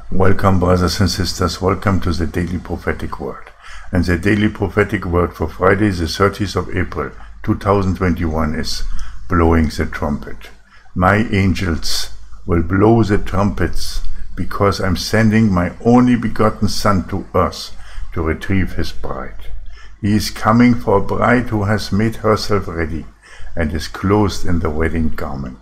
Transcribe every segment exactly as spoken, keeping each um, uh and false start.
Welcome, brothers and sisters, welcome to the Daily Prophetic Word. And the Daily Prophetic Word for Friday, the thirtieth of April, two thousand twenty-one is blowing the trumpet. My angels will blow the trumpets because I'm sending my only begotten Son to earth to retrieve his bride. He is coming for a bride who has made herself ready and is clothed in the wedding garment.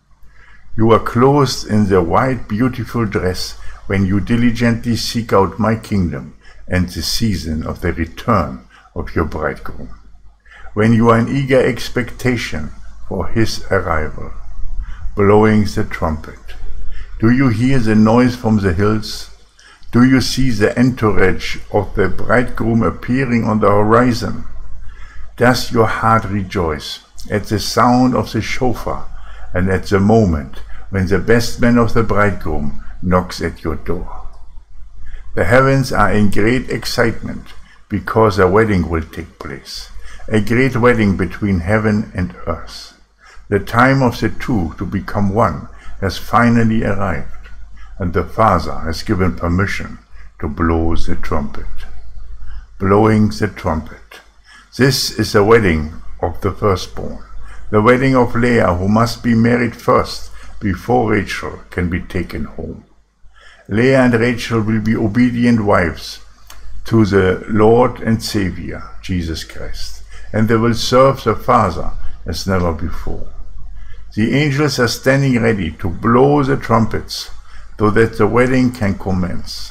You are clothed in the white beautiful dress when you diligently seek out my kingdom and the season of the return of your bridegroom, when you are in eager expectation for his arrival, blowing the trumpet. Do you hear the noise from the hills? Do you see the entourage of the bridegroom appearing on the horizon? Does your heart rejoice at the sound of the shofar and at the moment when the best man of the bridegroom knocks at your door? The heavens are in great excitement because a wedding will take place, a great wedding between heaven and earth. The time of the two to become one has finally arrived, and the Father has given permission to blow the trumpet. Blowing the trumpet. This is the wedding of the firstborn, the wedding of Leah, who must be married first before Rachel can be taken home. Leah and Rachel will be obedient wives to the Lord and Savior, Jesus Christ, and they will serve the Father as never before. The angels are standing ready to blow the trumpets so that the wedding can commence.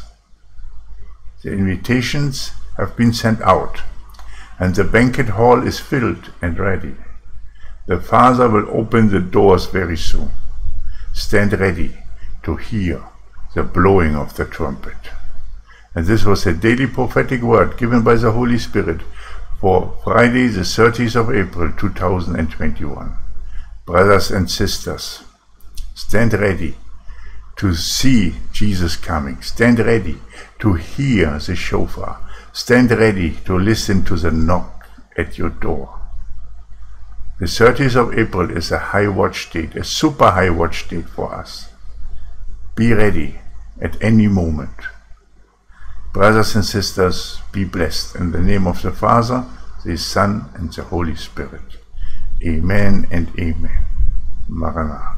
The invitations have been sent out, and the banquet hall is filled and ready. The Father will open the doors very soon. Stand ready to hear the blowing of the trumpet. And this was a daily prophetic word given by the Holy Spirit for Friday, the thirtieth of April, two thousand twenty-one. Brothers and sisters, stand ready to see Jesus coming. Stand ready to hear the shofar. Stand ready to listen to the knock at your door. The thirtieth of April is a high watch date, a super high watch date for us. Be ready at any moment. Brothers and sisters, be blessed in the name of the Father, the Son, and the Holy Spirit. Amen and amen. Maranatha.